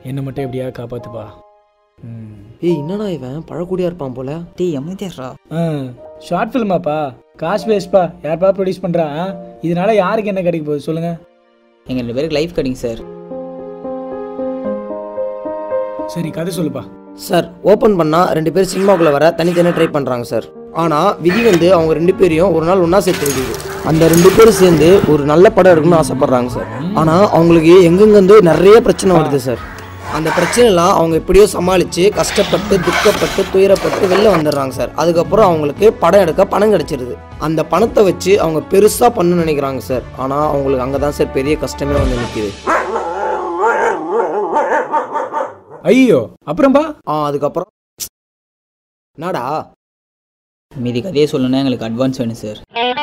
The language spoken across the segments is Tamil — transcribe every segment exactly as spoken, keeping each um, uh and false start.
என்ன மட்டும் எப்படியா காப்பாத்துப்பா. ஏய் என்னடா இவன் பழக்கூடியா இருப்பான் போல. டேய் அமைதியாடா. ஆ ஷார்ட் ஃபிலிமாப்பா, காசு வேஸ்ட்பா, யார்ப்பா ப்ரொடியூஸ் பண்ணுறா? இதனால யாருக்கு என்ன கிடைக்க போகுது சொல்லுங்க? எங்கள் ரெண்டு பேருக்கு லைஃப் கட்டிங் சார். சரி கதை சொல்லுப்பா. சார் ஓப்பன் பண்ணால் ரெண்டு பேர் சினிமாக்குள்ளே வர தனித்தனியாக ட்ரை பண்ணுறாங்க சார். ஆனால் விதி வந்து அவங்க ரெண்டு பேரையும் ஒரு நாள் ஒன்றா சேர்த்து விடுது. அந்த ரெண்டு பேரும் சேர்ந்து ஒரு நல்ல படம் எடுக்கணும்னு ஆசைப்பட்றாங்க சார். ஆனால் அவங்களுக்கு எங்கெங்கேருந்து நிறைய பிரச்சனை வருது சார். அந்த பிரச்சனைலாம் அவங்க எப்படியோ சமாளித்து கஷ்டப்பட்டு துக்கப்பட்டு துயரப்பட்டு வெளில வந்துடுறாங்க சார். அதுக்கப்புறம் அவங்களுக்கு படம் எடுக்க பணம் கிடச்சிருது. அந்த பணத்தை வச்சு அவங்க பெருசாக பண்ண நினைக்கிறாங்க சார். ஆனால் அவங்களுக்கு அங்கே தான் சார் பெரிய கஷ்டமே வந்து நிற்கிது. ஐயோ அப்புறம்பா? ஆ அதுக்கப்புறம் நாடா மீதி கதையை சொல்லணும்னா எங்களுக்கு அட்வான்ஸ் வேணும் சார்.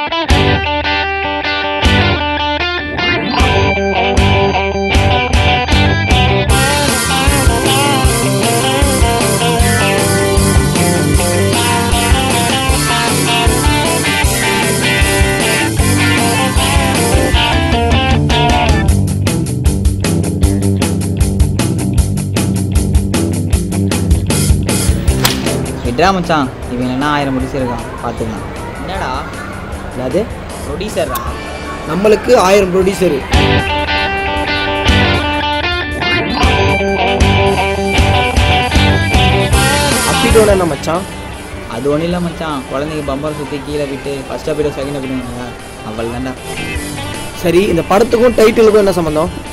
விட்ரா மச்சான், இவன் என்ன ஆயிரம் ப்ரொடியூசர் இருக்கான் பார்த்துக்கலாம். என்னடா அது ப்ரொடியூசரா? நம்மளுக்கு ஆயிரம் ப்ரொடியூசரு. அப்படிட்டோட என்ன மச்சான்? அது ஒன்றும் இல்லை மச்சான், குழந்தைங்க பம்பரை சுற்றி கீழே விட்டு ஃபஸ்ட்டாக போய்ட்டு செகண்டாக போயிடுவாங்க, அவள் தான்டா. சரி இந்த படத்துக்கும் டைட்டிலுக்கும் என்ன சம்மந்தம்?